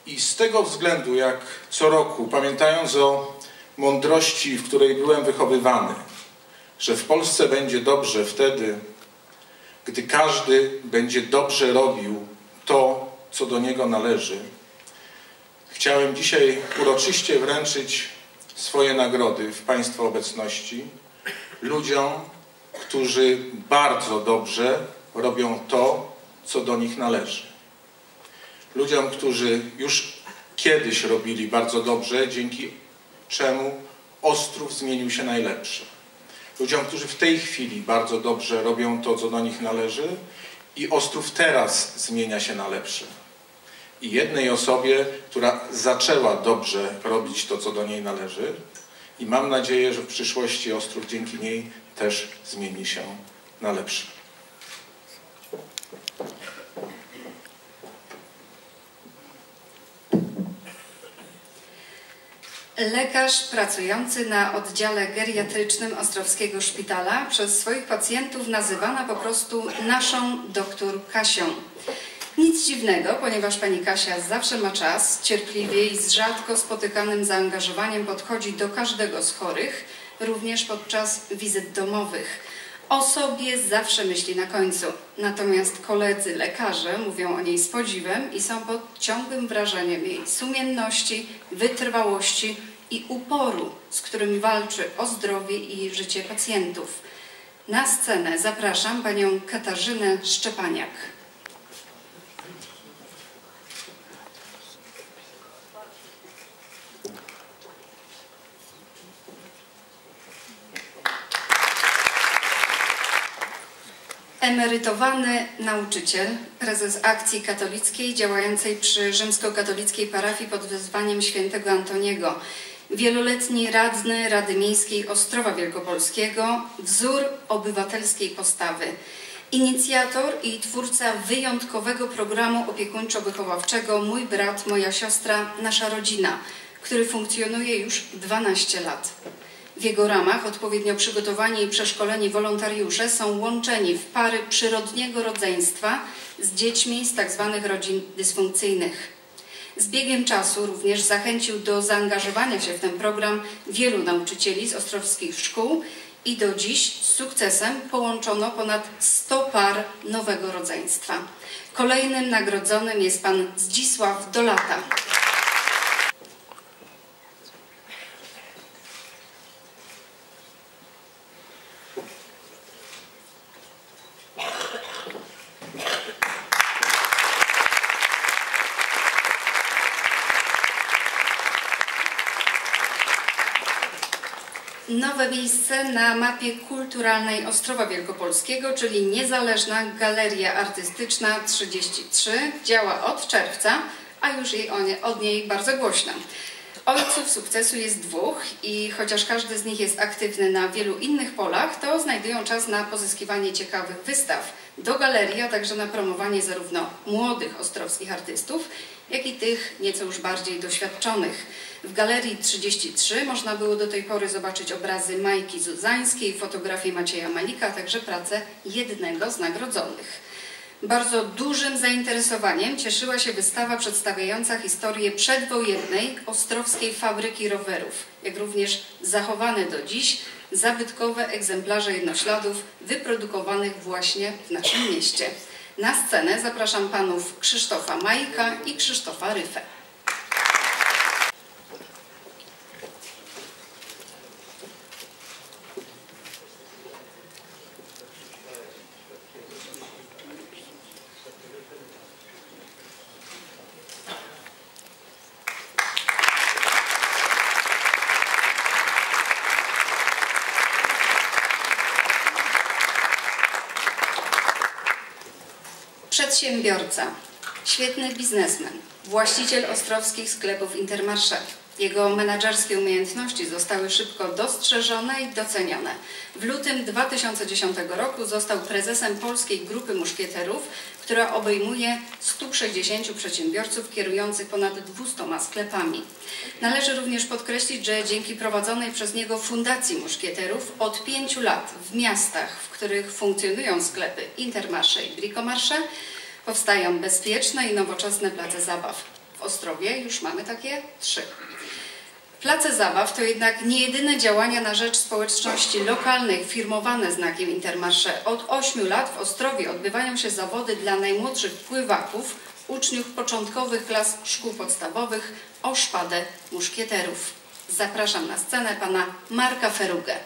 I z tego względu, jak co roku, pamiętając o mądrości, w której byłem wychowywany, że w Polsce będzie dobrze wtedy, gdy każdy będzie dobrze robił to, co do niego należy, chciałem dzisiaj uroczyście wręczyć swoje nagrody w Państwa obecności ludziom, którzy bardzo dobrze robią to, co do nich należy. Ludziom, którzy już kiedyś robili bardzo dobrze, dzięki czemu Ostrów zmienił się najlepszy. Ludziom, którzy w tej chwili bardzo dobrze robią to, co do nich należy i Ostrów teraz zmienia się na lepszy. I jednej osobie, która zaczęła dobrze robić to, co do niej należy i mam nadzieję, że w przyszłości Ostrów dzięki niej też zmieni się na lepszy. Lekarz pracujący na oddziale geriatrycznym Ostrowskiego Szpitala przez swoich pacjentów nazywana po prostu naszą doktor Kasią. Nic dziwnego, ponieważ pani Kasia zawsze ma czas, cierpliwie i z rzadko spotykanym zaangażowaniem podchodzi do każdego z chorych, również podczas wizyt domowych. O sobie zawsze myśli na końcu. Natomiast koledzy lekarze mówią o niej z podziwem i są pod ciągłym wrażeniem jej sumienności, wytrwałości i uporu, z którym walczy o zdrowie i życie pacjentów. Na scenę zapraszam panią Katarzynę Szczepaniak. Emerytowany nauczyciel, prezes Akcji Katolickiej działającej przy rzymskokatolickiej parafii pod wezwaniem świętego Antoniego, wieloletni radny Rady Miejskiej Ostrowa Wielkopolskiego, wzór obywatelskiej postawy, inicjator i twórca wyjątkowego programu opiekuńczo-wychowawczego Mój brat, moja siostra, nasza rodzina, który funkcjonuje już 12 lat. W jego ramach odpowiednio przygotowani i przeszkoleni wolontariusze są łączeni w pary przyrodniego rodzeństwa z dziećmi z tzw. rodzin dysfunkcyjnych. Z biegiem czasu również zachęcił do zaangażowania się w ten program wielu nauczycieli z ostrowskich szkół i do dziś z sukcesem połączono ponad 100 par nowego rodzeństwa. Kolejnym nagrodzonym jest pan Zdzisław Dolata. Nowe miejsce na mapie kulturalnej Ostrowa Wielkopolskiego, czyli niezależna Galeria Artystyczna 33, działa od czerwca, a już od niej bardzo głośno. Ojców sukcesu jest dwóch i chociaż każdy z nich jest aktywny na wielu innych polach, to znajdują czas na pozyskiwanie ciekawych wystaw do galerii, a także na promowanie zarówno młodych ostrowskich artystów, jak i tych nieco już bardziej doświadczonych. W Galerii 33 można było do tej pory zobaczyć obrazy Majki Zuzańskiej, fotografię Macieja Malika, a także pracę jednego z nagrodzonych. Bardzo dużym zainteresowaniem cieszyła się wystawa przedstawiająca historię przedwojennej ostrowskiej fabryki rowerów, jak również zachowane do dziś zabytkowe egzemplarze jednośladów wyprodukowanych właśnie w naszym mieście. Na scenę zapraszam panów Krzysztofa Majka i Krzysztofa Ryfę. Przedsiębiorca, świetny biznesmen, właściciel ostrowskich sklepów Intermarché. Jego menadżerskie umiejętności zostały szybko dostrzeżone i docenione. W lutym 2010 roku został prezesem Polskiej Grupy Muszkieterów, która obejmuje 160 przedsiębiorców kierujących ponad 200 sklepami. Należy również podkreślić, że dzięki prowadzonej przez niego Fundacji Muszkieterów od 5 lat w miastach, w których funkcjonują sklepy Intermarché i Bricomarché, powstają bezpieczne i nowoczesne place zabaw. W Ostrowie już mamy takie 3. Place zabaw to jednak nie jedyne działania na rzecz społeczności lokalnych firmowane znakiem Intermarché. Od 8 lat w Ostrowie odbywają się zawody dla najmłodszych pływaków, uczniów początkowych klas szkół podstawowych o szpadę muszkieterów. Zapraszam na scenę pana Marka Ferugę.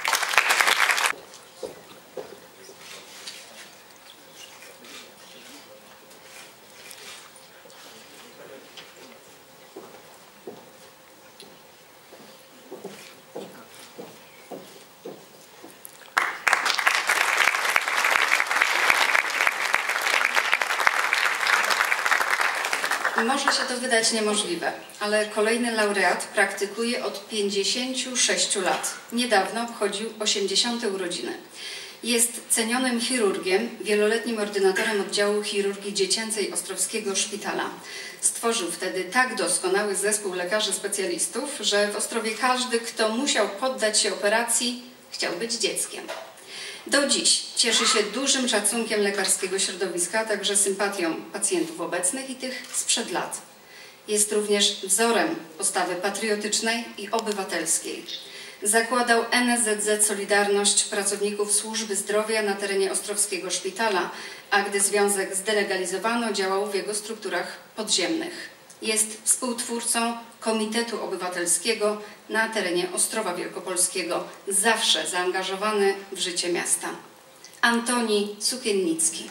Może się to wydać niemożliwe, ale kolejny laureat praktykuje od 56 lat. Niedawno obchodził 80. urodziny. Jest cenionym chirurgiem, wieloletnim ordynatorem oddziału chirurgii dziecięcej Ostrowskiego Szpitala. Stworzył wtedy tak doskonały zespół lekarzy specjalistów, że w Ostrowie każdy, kto musiał poddać się operacji, chciał być dzieckiem. Do dziś cieszy się dużym szacunkiem lekarskiego środowiska, a także sympatią pacjentów obecnych i tych sprzed lat. Jest również wzorem postawy patriotycznej i obywatelskiej. Zakładał NSZZ Solidarność pracowników służby zdrowia na terenie Ostrowskiego Szpitala, a gdy związek zdelegalizowano, działał w jego strukturach podziemnych. Jest współtwórcą Komitetu Obywatelskiego na terenie Ostrowa Wielkopolskiego, zawsze zaangażowany w życie miasta. Antoni Cukiennicki.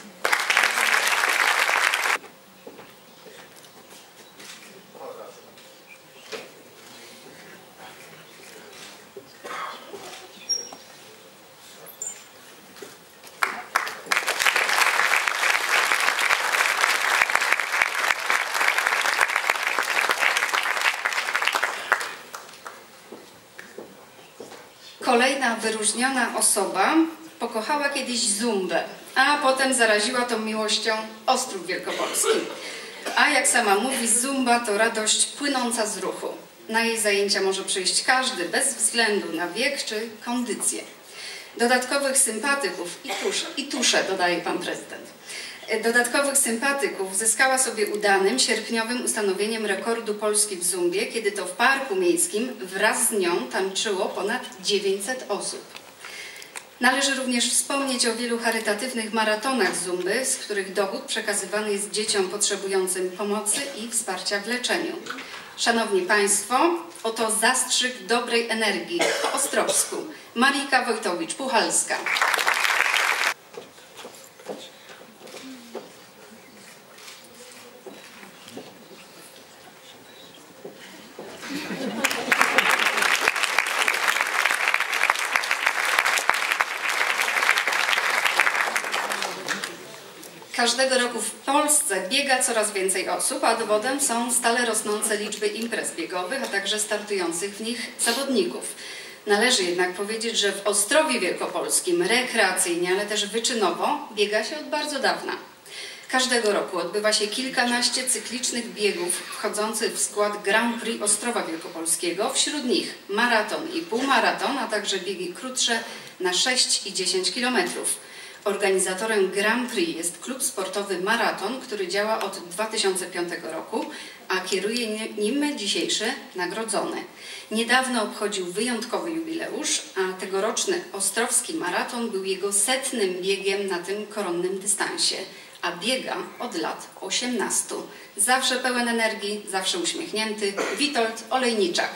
Kolejna wyróżniona osoba pokochała kiedyś zumbę, a potem zaraziła tą miłością Ostrów Wielkopolski. A jak sama mówi, zumba to radość płynąca z ruchu. Na jej zajęcia może przyjść każdy, bez względu na wiek czy kondycję. Dodatkowych sympatyków i tusze, dodaje pan prezydent. Dodatkowych sympatyków zyskała sobie udanym sierpniowym ustanowieniem rekordu Polski w zumbie, kiedy to w parku miejskim wraz z nią tańczyło ponad 900 osób. Należy również wspomnieć o wielu charytatywnych maratonach zumby, z których dochód przekazywany jest dzieciom potrzebującym pomocy i wsparcia w leczeniu. Szanowni Państwo, oto zastrzyk dobrej energii po ostrowsku. Marika Wojtowicz-Puchalska. Każdego roku w Polsce biega coraz więcej osób, a dowodem są stale rosnące liczby imprez biegowych, a także startujących w nich zawodników. Należy jednak powiedzieć, że w Ostrowie Wielkopolskim rekreacyjnie, ale też wyczynowo biega się od bardzo dawna. Każdego roku odbywa się kilkanaście cyklicznych biegów wchodzących w skład Grand Prix Ostrowa Wielkopolskiego, wśród nich maraton i półmaraton, a także biegi krótsze na 6 i 10 kilometrów. Organizatorem Grand Prix jest klub sportowy Maraton, który działa od 2005 roku, a kieruje nim dzisiejszy nagrodzony. Niedawno obchodził wyjątkowy jubileusz, a tegoroczny Ostrowski Maraton był jego 100. biegiem na tym koronnym dystansie, a biega od lat 18. Zawsze pełen energii, zawsze uśmiechnięty, Witold Olejniczak.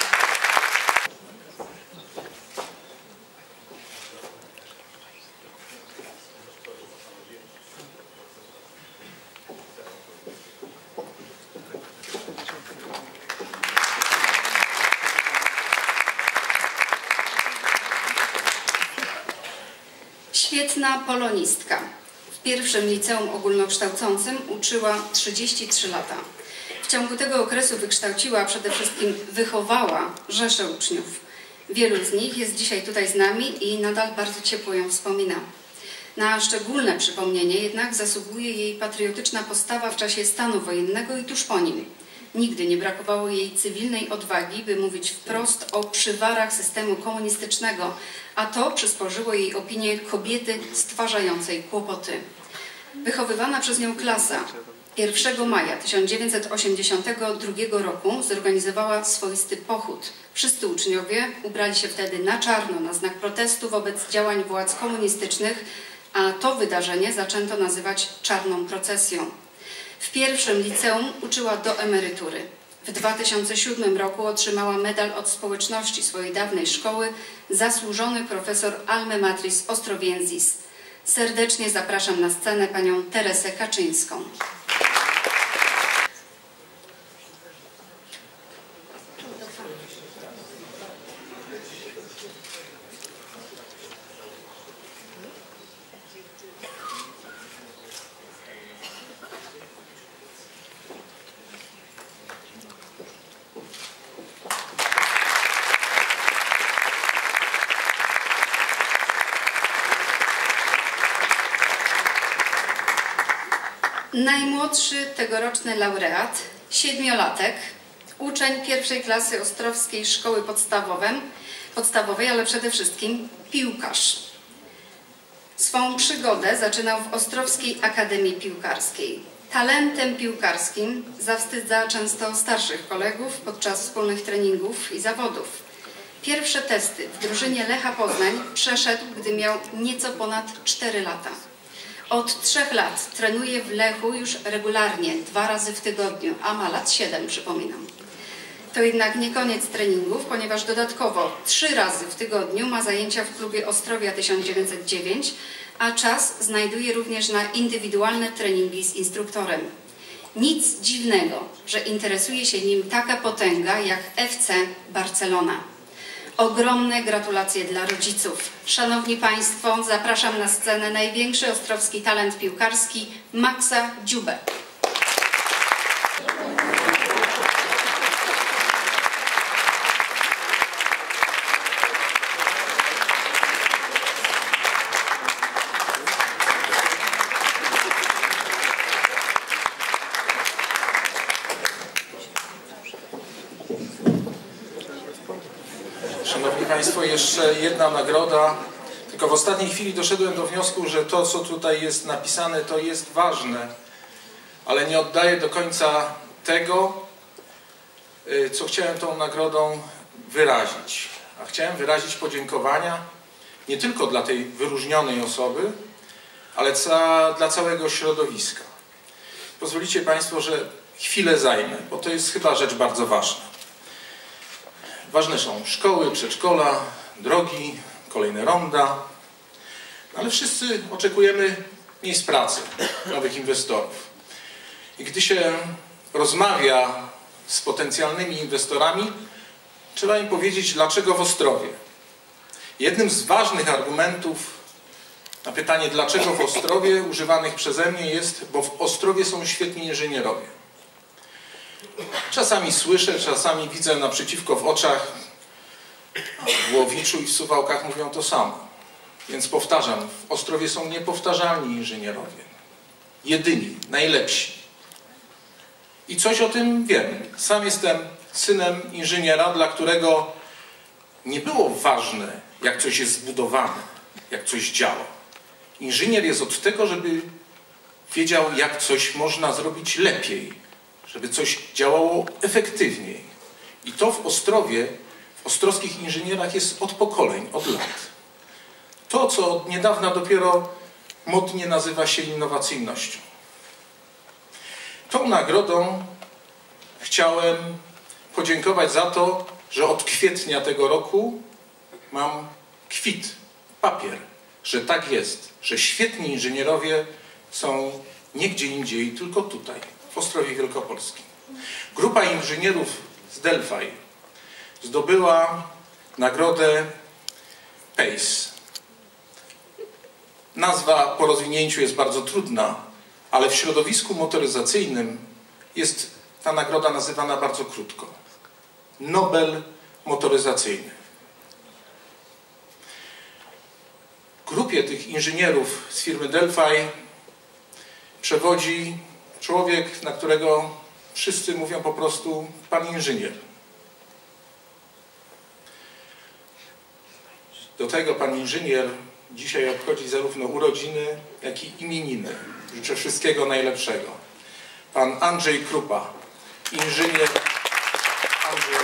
Świetna polonistka. W pierwszym liceum ogólnokształcącym uczyła 33 lata. W ciągu tego okresu wykształciła, a przede wszystkim wychowała rzeszę uczniów. Wielu z nich jest dzisiaj tutaj z nami i nadal bardzo ciepło ją wspomina. Na szczególne przypomnienie jednak zasługuje jej patriotyczna postawa w czasie stanu wojennego i tuż po nim. Nigdy nie brakowało jej cywilnej odwagi, by mówić wprost o przywarach systemu komunistycznego, a to przysporzyło jej opinię kobiety stwarzającej kłopoty. Wychowywana przez nią klasa 1 maja 1982 roku zorganizowała swoisty pochód. Wszyscy uczniowie ubrali się wtedy na czarno na znak protestu wobec działań władz komunistycznych, a to wydarzenie zaczęto nazywać czarną procesją. W pierwszym liceum uczyła do emerytury. W 2007 roku otrzymała medal od społeczności swojej dawnej szkoły zasłużony profesor Alma Matris Ostrowiensis. Serdecznie zapraszam na scenę panią Teresę Kaczyńską. Najmłodszy tegoroczny laureat, 7-latek, uczeń pierwszej klasy Ostrowskiej Szkoły Podstawowej, ale przede wszystkim piłkarz. Swą przygodę zaczynał w Ostrowskiej Akademii Piłkarskiej. Talentem piłkarskim zawstydza często starszych kolegów podczas wspólnych treningów i zawodów. Pierwsze testy w drużynie Lecha Poznań przeszedł, gdy miał nieco ponad 4 lata. Od 3 lat trenuje w Lechu już regularnie, 2 razy w tygodniu, a ma lat 7, przypominam. To jednak nie koniec treningów, ponieważ dodatkowo 3 razy w tygodniu ma zajęcia w klubie Ostrowia 1909, a czas znajduje również na indywidualne treningi z instruktorem. Nic dziwnego, że interesuje się nim taka potęga jak FC Barcelona. Ogromne gratulacje dla rodziców. Szanowni Państwo, zapraszam na scenę największy ostrowski talent piłkarski Maxa Dziubę. Szanowni Państwo, jeszcze jedna nagroda. Tylko w ostatniej chwili doszedłem do wniosku, że to, co tutaj jest napisane, to jest ważne, ale nie oddaje do końca tego, co chciałem tą nagrodą wyrazić. A chciałem wyrazić podziękowania nie tylko dla tej wyróżnionej osoby, ale dla całego środowiska. Pozwolicie Państwo, że chwilę zajmę, bo to jest chyba rzecz bardzo ważna. Ważne są szkoły, przedszkola, drogi, kolejne ronda, ale wszyscy oczekujemy miejsc pracy, nowych inwestorów. I gdy się rozmawia z potencjalnymi inwestorami, trzeba im powiedzieć, dlaczego w Ostrowie. Jednym z ważnych argumentów na pytanie, dlaczego w Ostrowie, używanych przeze mnie jest, bo w Ostrowie są świetni inżynierowie. Czasami słyszę, czasami widzę naprzeciwko w oczach, w Łowiczu i w Suwałkach mówią to samo. Więc powtarzam, w Ostrowie są niepowtarzalni inżynierowie. Jedyni, najlepsi. I coś o tym wiem. Sam jestem synem inżyniera, dla którego nie było ważne, jak coś jest zbudowane, jak coś działa. Inżynier jest od tego, żeby wiedział, jak coś można zrobić lepiej, żeby coś działało efektywniej. I to w Ostrowie, w ostrowskich inżynierach jest od pokoleń, od lat. To, co od niedawna dopiero modnie nazywa się innowacyjnością. Tą nagrodą chciałem podziękować za to, że od kwietnia tego roku mam kwit, papier, że tak jest, że świetni inżynierowie są nie gdzie indziej, tylko tutaj, w Ostrowie Wielkopolskim. Grupa inżynierów z Delphi zdobyła nagrodę PACE. Nazwa po rozwinięciu jest bardzo trudna, ale w środowisku motoryzacyjnym jest ta nagroda nazywana bardzo krótko. Nobel motoryzacyjny. Grupie tych inżynierów z firmy Delphi przewodzi człowiek, na którego wszyscy mówią po prostu pan inżynier. Do tego pan inżynier dzisiaj obchodzi zarówno urodziny, jak i imieniny. Życzę wszystkiego najlepszego. pan Andrzej Krupa, inżynier Andrzej